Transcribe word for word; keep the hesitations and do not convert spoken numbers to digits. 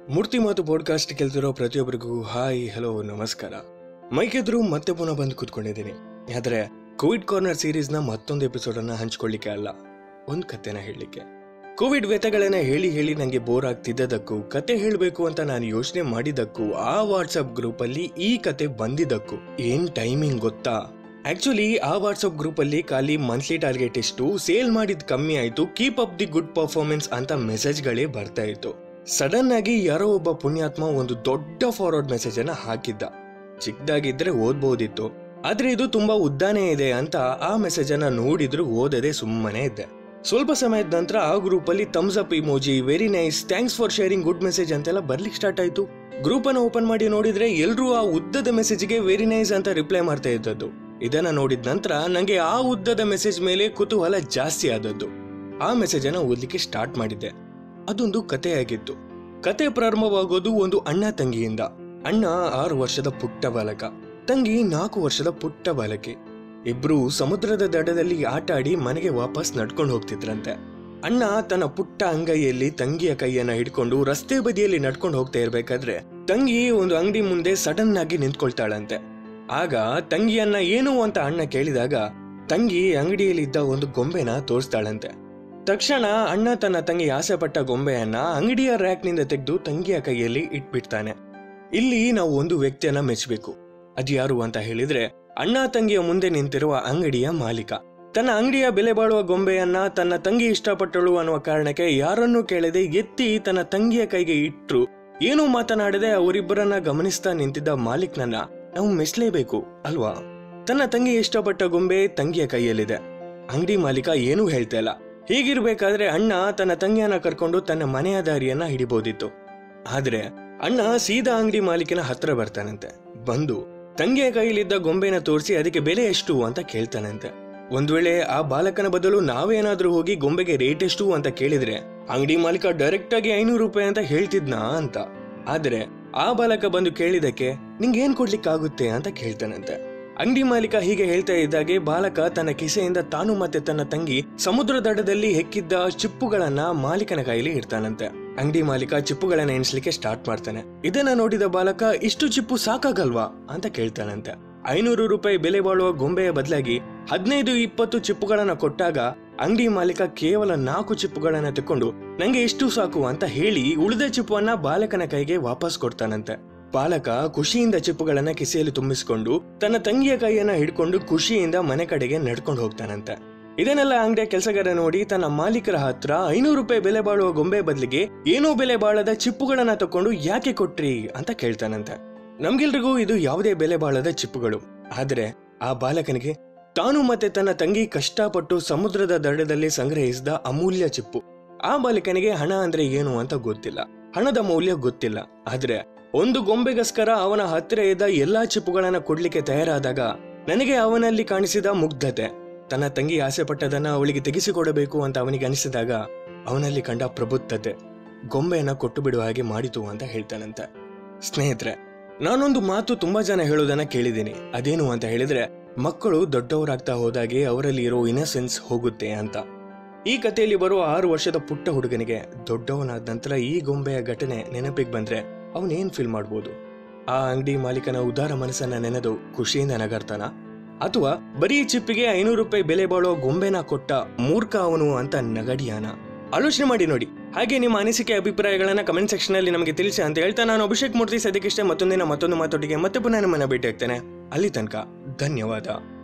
ಮೂರ್ತಿ ಮಾತು ಪಾಡ್ಕಾಸ್ಟ್ ಕೇಳ್ತಿರೋ ಪ್ರತಿಯೊಬ್ಬರಿಗೂ hi hello ನಮಸ್ಕಾರ. ಮೈಕೆದ್ರು ಮತ್ತೆ ಪುನಃ ಬಂದು ಕೂತ್ಕೊಂಡಿದ್ದೀನಿ. ಆದರೆ ಕೋವಿಡ್ ಕಾರ್ನರ್ ಸೀರೀಸ್ನ ಮತ್ತೊಂದು ಎಪಿಸೋಡನ್ನು ಹಂಚ್ಕೊಳ್ಳಿಕ್ಕೆ ಅಲ್ಲ, ಒಂದು ಕತೆನ ಹೇಳಲಿಕ್ಕೆ. ಕೋವಿಡ್ ವ್ಯಥೆಗಳನ್ನ ಹೇಳಿ ಹೇಳಿ ನನಗೆ ಬೋರ್ ಆಗ್ತಿದ್ದದಕ್ಕೂ, ಕತೆ ಹೇಳಬೇಕು ಅಂತ ನಾನು ಯೋಚನೆ ಮಾಡಿದ್ದಕ್ಕೂ, ಆ ವಾಟ್ಸಪ್ ಗ್ರೂಪಲ್ಲಿ ಈ ಕತೆ ಬಂದಿದ್ದಕ್ಕೂ ಏನ್ ಟೈಮಿಂಗ್ ಗೊತ್ತಾ? ಆಕ್ಚುಲಿ ಆ ವಾಟ್ಸಪ್ ಗ್ರೂಪಲ್ಲಿ ಖಾಲಿ ಮಂತ್ಲಿ ಟಾರ್ಗೆಟ್ ಎಷ್ಟು, ಸೇಲ್ ಮಾಡಿದ್ ಕಮ್ಮಿ ಆಯ್ತು, keep up the good performance ಅಂತ ಮೆಸೇಜ್ಗಳೇ ಬರ್ತಾ ಇತ್ತು. ಸಡನ್ ಆಗಿ ಯಾರೋ ಒಬ್ಬ ಪುಣ್ಯಾತ್ಮ ಒಂದು ದೊಡ್ಡ ಫಾರ್ವರ್ಡ್ ಮೆಸೇಜ್ ಅನ್ನ ಹಾಕಿದ್ದ. ಚಿಕ್ಕದಾಗಿದ್ರೆ ಓದ್ಬೋದಿತ್ತು, ಆದ್ರೆ ಇದು ತುಂಬಾ ಉದ್ದಾನೇ ಇದೆ ಅಂತ ಆ ಮೆಸೇಜ್ ಅನ್ನ ನೋಡಿದ್ರು ಓದದೆ ಸುಮ್ಮನೆ ಇದ್ದೆ. ಸ್ವಲ್ಪ ಸಮಯದ ನಂತರ ಆ ಗ್ರೂಪ್ ಅಲ್ಲಿ thumbs up emoji, very nice, thanks for sharing good message ಅಂತೆಲ್ಲ ಬರ್ಲಿಕ್ಕೆ ಸ್ಟಾರ್ಟ್ ಆಯ್ತು. ಗ್ರೂಪ್ ಅನ್ನು ಓಪನ್ ಮಾಡಿ ನೋಡಿದ್ರೆ ಎಲ್ರೂ ಆ ಉದ್ದದ ಮೆಸೇಜ್ಗೆ ವೆರಿ ನೈಸ್ ಅಂತ ರಿಪ್ಲೈ ಮಾಡ್ತಾ ಇದ್ದದ್ದು. ಇದನ್ನ ನೋಡಿದ ನಂತರ ನಂಗೆ ಆ ಉದ್ದದ ಮೆಸೇಜ್ ಮೇಲೆ ಕುತೂಹಲ ಜಾಸ್ತಿ ಆದದ್ದು. ಆ ಮೆಸೇಜ್ ಅನ್ನ ಓದ್ಲಿಕ್ಕೆ ಸ್ಟಾರ್ಟ್ ಮಾಡಿದ್ದೆ. ಅದೊಂದು ಕಥೆಯಾಗಿತ್ತು. ಕತೆ ಪ್ರಾರಂಭವಾಗೋದು ಒಂದು ಅಣ್ಣ ತಂಗಿಯಿಂದ. ಅಣ್ಣ ಆರು ವರ್ಷದ ಪುಟ್ಟ ಬಾಲಕ, ತಂಗಿ ನಾಲ್ಕು ವರ್ಷದ ಪುಟ್ಟ ಬಾಲಕಿ. ಇಬ್ರು ಸಮುದ್ರದ ದಡದಲ್ಲಿ ಆಟ ಆಡಿ ಮನೆಗೆ ವಾಪಸ್ ನಡ್ಕೊಂಡು ಹೋಗ್ತಿದ್ರಂತೆ. ಅಣ್ಣ ತನ್ನ ಪುಟ್ಟ ಅಂಗೈಯಲ್ಲಿ ತಂಗಿಯ ಕೈಯನ್ನ ಹಿಡ್ಕೊಂಡು ರಸ್ತೆ ಬದಿಯಲ್ಲಿ ನಡ್ಕೊಂಡು ಹೋಗ್ತಾ ಇರ್ಬೇಕಾದ್ರೆ ತಂಗಿ ಒಂದು ಅಂಗಡಿ ಮುಂದೆ ಸಡನ್ ಆಗಿ ನಿಂತ್ಕೊಳ್ತಾಳಂತೆ. ಆಗ ತಂಗಿಯನ್ನ ಏನು ಅಂತ ಅಣ್ಣ ಕೇಳಿದಾಗ ತಂಗಿ ಅಂಗಡಿಯಲ್ಲಿದ್ದ ಒಂದು ಗೊಂಬೆನ ತೋರಿಸ್ತಾಳಂತೆ. ತಕ್ಷಣ ಅಣ್ಣ ತನ್ನ ತಂಗಿ ಆಸೆ ಪಟ್ಟ ಗೊಂಬೆಯನ್ನ ಅಂಗಡಿಯ ರ್ಯಾಕ್ ನಿಂದ ತೆಗೆದು ತಂಗಿಯ ಕೈಯಲ್ಲಿ ಇಟ್ಬಿಡ್ತಾನೆ. ಇಲ್ಲಿ ನಾವು ಒಂದು ವ್ಯಕ್ತಿಯನ್ನ ಮೆಚ್ಚಬೇಕು. ಅದು ಯಾರು ಅಂತ ಹೇಳಿದ್ರೆ, ಅಣ್ಣ ತಂಗಿಯ ಮುಂದೆ ನಿಂತಿರುವ ಅಂಗಡಿಯ ಮಾಲೀಕ. ತನ್ನ ಅಂಗಡಿಯ ಬೆಲೆ ಬಾಳುವ ಗೊಂಬೆಯನ್ನ ತನ್ನ ತಂಗಿ ಇಷ್ಟಪಟ್ಟಳು ಅನ್ನುವ ಕಾರಣಕ್ಕೆ ಯಾರನ್ನೂ ಕೇಳದೆ ಎತ್ತಿ ತನ್ನ ತಂಗಿಯ ಕೈಗೆ ಇಟ್ರು. ಏನೂ ಮಾತನಾಡದೆ ಅವರಿಬ್ಬರನ್ನ ಗಮನಿಸ್ತಾ ನಿಂತಿದ್ದ ಮಾಲೀಕ್ನನ್ನ ನಾವು ಮೆಚ್ಚಲೇಬೇಕು ಅಲ್ವಾ? ತನ್ನ ತಂಗಿ ಇಷ್ಟಪಟ್ಟ ಗೊಂಬೆ ತಂಗಿಯ ಕೈಯಲ್ಲಿದೆ. ಅಂಗಡಿ ಮಾಲೀಕ ಏನೂ ಹೇಳ್ತಾ ಇಲ್ಲ. ಹೀಗಿರ್ಬೇಕಾದ್ರೆ ಅಣ್ಣ ತನ್ನ ತಂಗಿಯನ್ನ ಕರ್ಕೊಂಡು ತನ್ನ ಮನೆಯ ದಾರಿಯನ್ನ ಹಿಡಿಬೋದಿತ್ತು. ಆದ್ರೆ ಅಣ್ಣ ಸೀದಾ ಅಂಗಡಿ ಮಾಲೀಕನ ಹತ್ರ ಬರ್ತಾನಂತೆ. ಬಂದು ತಂಗಿಯ ಕೈಯಲ್ಲಿದ್ದ ಗೊಂಬೆನ ತೋರಿಸಿ ಅದಕ್ಕೆ ಬೆಲೆ ಎಷ್ಟು ಅಂತ ಕೇಳ್ತಾನಂತೆ. ಒಂದ್ ವೇಳೆ ಆ ಬಾಲಕನ ಬದಲು ನಾವೇನಾದ್ರೂ ಹೋಗಿ ಗೊಂಬೆಗೆ ರೇಟ್ ಎಷ್ಟು ಅಂತ ಕೇಳಿದ್ರೆ ಅಂಗಡಿ ಮಾಲೀಕ ಡೈರೆಕ್ಟ್ ಆಗಿ ಐನೂರು ರೂಪಾಯಿ ಅಂತ ಹೇಳ್ತಿದ್ನಾ ಅಂತ. ಆದ್ರೆ ಆ ಬಾಲಕ ಬಂದು ಕೇಳಿದಕ್ಕೆ ನಿಂಗೇನ್ ಕೊಡ್ಲಿಕ್ಕಾಗುತ್ತೆ ಅಂತ ಕೇಳ್ತಾನಂತೆ. ಅಂಗಡಿ ಮಾಲೀಕ ಹೀಗೆ ಹೇಳ್ತಾ ಇದ್ದಾಗೆ ಬಾಲಕ ತನ್ನ ಕಿಸೆಯಿಂದ ತಾನು ಮತ್ತೆ ತನ್ನ ತಂಗಿ ಸಮುದ್ರ ದಡದಲ್ಲಿ ಹೆಕ್ಕಿದ್ದ ಚಿಪ್ಪುಗಳನ್ನ ಮಾಲೀಕನ ಕೈಲಿ ಇಡ್ತಾನಂತೆ. ಅಂಗಡಿ ಮಾಲೀಕ ಚಿಪ್ಪುಗಳನ್ನ ಎಣಿಸ್ಲಿಕ್ಕೆ ಸ್ಟಾರ್ಟ್ ಮಾಡ್ತಾನೆ. ಇದನ್ನ ನೋಡಿದ ಬಾಲಕ ಇಷ್ಟು ಚಿಪ್ಪು ಸಾಕಾಗಲ್ವಾ ಅಂತ ಕೇಳ್ತಾನಂತೆ. ಐನೂರು ರೂಪಾಯಿ ಬೆಲೆ ಬಾಳುವ ಗೊಂಬೆಯ ಬದಲಾಗಿ ಹದಿನೈದು ಇಪ್ಪತ್ತು ಚಿಪ್ಪುಗಳನ್ನ ಕೊಟ್ಟಾಗ ಅಂಗಡಿ ಮಾಲೀಕ ಕೇವಲ ನಾಲ್ಕು ಚಿಪ್ಪುಗಳನ್ನ ತಕೊಂಡು ನಂಗೆ ಎಷ್ಟು ಸಾಕು ಅಂತ ಹೇಳಿ ಉಳಿದ ಚಿಪ್ಪುವನ್ನ ಬಾಲಕನ ಕೈಗೆ ವಾಪಸ್ ಕೊಡ್ತಾನಂತೆ. ಬಾಲಕ ಖುಷಿಯಿಂದ ಚಿಪ್ಪುಗಳನ್ನ ಕಿಸೆಯಲ್ಲಿ ತುಂಬಿಸಿಕೊಂಡು ತನ್ನ ತಂಗಿಯ ಕೈಯನ್ನ ಹಿಡ್ಕೊಂಡು ಖುಷಿಯಿಂದ ಮನೆ ಕಡೆಗೆ ನಡ್ಕೊಂಡು ಹೋಗ್ತಾನಂತೆ. ಇದನ್ನೆಲ್ಲ ಅಂಗಡಿಯ ಕೆಲಸಗಾರ ನೋಡಿ ತನ್ನ ಮಾಲೀಕರ ಹತ್ರ ಐನೂರು ರೂಪಾಯಿ ಬೆಲೆ ಬಾಳುವ ಗೊಂಬೆ ಬದಲಿಗೆ ಏನೋ ಬೆಲೆ ಬಾಳದ ಚಿಪ್ಪುಗಳನ್ನ ತಕೊಂಡು ಯಾಕೆ ಕೊಟ್ರಿ ಅಂತ ಕೇಳ್ತಾನಂತೆ. ನಮ್ಗೆಲ್ರಿಗೂ ಇದು ಯಾವುದೇ ಬೆಲೆ ಬಾಳದ ಚಿಪ್ಪುಗಳು. ಆದ್ರೆ ಆ ಬಾಲಕನಿಗೆ ತಾನು ಮತ್ತೆ ತನ್ನ ತಂಗಿ ಕಷ್ಟಪಟ್ಟು ಸಮುದ್ರದ ದಡದಲ್ಲಿ ಸಂಗ್ರಹಿಸಿದ ಅಮೂಲ್ಯ ಚಿಪ್ಪು. ಆ ಬಾಲಕನಿಗೆ ಹಣ ಅಂದ್ರೆ ಏನು ಅಂತ ಗೊತ್ತಿಲ್ಲ, ಹಣದ ಮೌಲ್ಯ ಗೊತ್ತಿಲ್ಲ. ಆದ್ರೆ ಒಂದು ಗೊಂಬೆಗೋಸ್ಕರ ಅವನ ಹತ್ತಿರ ಇದ್ದ ಎಲ್ಲಾ ಚಿಪ್ಪುಗಳನ್ನ ಕೊಡ್ಲಿಕ್ಕೆ ತಯಾರಾದಾಗ ನನಗೆ ಅವನಲ್ಲಿ ಕಾಣಿಸಿದ ಮುಗ್ಧತೆ, ತನ್ನ ತಂಗಿ ಆಸೆ ಪಟ್ಟದನ್ನ ಅವಳಿಗೆ ತೆಗೆಸಿಕೊಡಬೇಕು ಅಂತ ಅವನಿಗೆ ಅನಿಸಿದಾಗ ಅವನಲ್ಲಿ ಕಂಡ ಪ್ರಬುದ್ಧತೆ ಗೊಂಬೆಯನ್ನ ಕೊಟ್ಟು ಬಿಡುವ ಹಾಗೆ ಮಾಡಿತು ಅಂತ ಹೇಳ್ತಾನಂತೆ. ಸ್ನೇಹಿತರೆ, ನಾನೊಂದು ಮಾತು ತುಂಬಾ ಜನ ಹೇಳೋದನ್ನ ಕೇಳಿದ್ದೀನಿ. ಅದೇನು ಅಂತ ಹೇಳಿದ್ರೆ, ಮಕ್ಕಳು ದೊಡ್ಡವರಾಗ್ತಾ ಹೋದಾಗೆ ಅವರಲ್ಲಿ ಇರೋ ಇನ್ನಸೆನ್ಸ್ ಹೋಗುತ್ತೆ ಅಂತ. ಈ ಕಥೆಯಲ್ಲಿ ಬರುವ ಆರು ವರ್ಷದ ಪುಟ್ಟ ಹುಡುಗನಿಗೆ ದೊಡ್ಡವನಾದ ನಂತರ ಈ ಗೊಂಬೆಯ ಘಟನೆ ನೆನಪಿಗೆ ಬಂದ್ರೆ ಅವನೇನ್ ಫೀಲ್ ಮಾಡ್ಬೋದು? ಆ ಅಂಗಡಿ ಮಾಲೀಕನ ಉದಾರ ಮನಸ್ಸನ್ನ ನೆನೆದು ಖುಷಿಯಿಂದ ನಗರ್ತಾನ, ಅಥವಾ ಬರೀ ಚಿಪ್ಪಿಗೆ ಐನೂರು ರೂಪಾಯಿ ಬೆಲೆ ಬಾಳೋ ಗೊಂಬೆನ ಕೊಟ್ಟ ಮೂರ್ಖ ಅವನು ಅಂತ ನಗಡಿಯಾನ? ಆಲೋಚನೆ ಮಾಡಿ ನೋಡಿ. ಹಾಗೆ ನಿಮ್ಮ ಅನಿಸಿಕೆ ಅಭಿಪ್ರಾಯಗಳನ್ನ ಕಮೆಂಟ್ ಸೆಕ್ಷನ್ ಅಲ್ಲಿ ನಮಗೆ ತಿಳಿಸಿ ಅಂತ ಹೇಳ್ತಾ ನಾನು ಅಭಿಷೇಕ್ ಮೂರ್ತಿ ಸದ್ಯಕ್ಕಿಷ್ಟೇ. ಮತ್ತೊಂದಿನ ಮತ್ತೊಂದು ಮಾತೊಟ್ಟಿಗೆ ಮತ್ತೆ ಪುನಃ ನಮ್ಮನ್ನ ಭೇಟಿ ಆಗ್ತೇನೆ. ಅಲ್ಲಿ ತನಕ ಧನ್ಯವಾದ.